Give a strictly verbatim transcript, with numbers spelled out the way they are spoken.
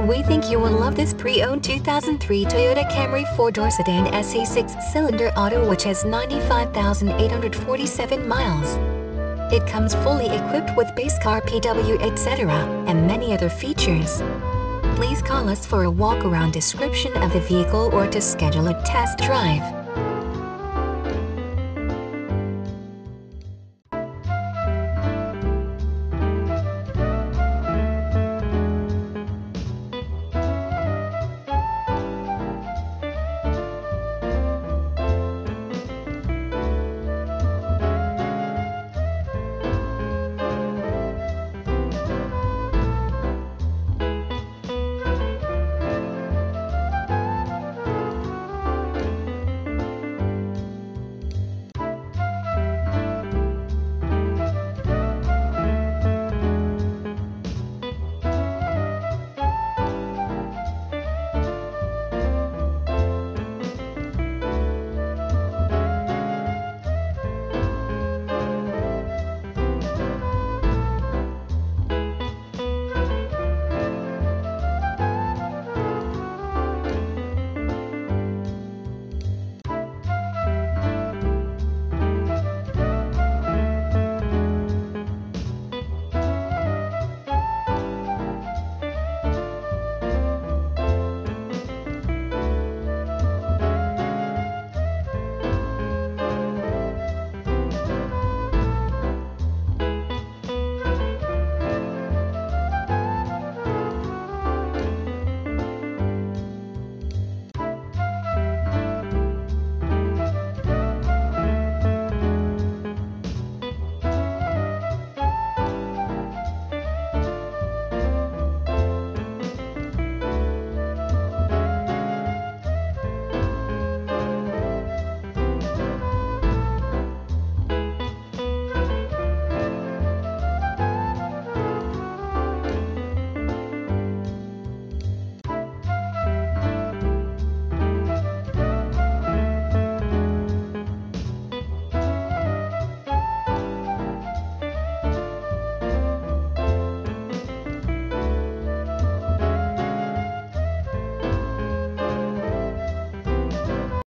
We think you will love this pre-owned two thousand three Toyota Camry four-door sedan S E six-cylinder auto which has ninety-five thousand eight hundred forty-seven miles. It comes fully equipped with base car P W et cetera and many other features. Please call us for a walk-around description of the vehicle or to schedule a test drive.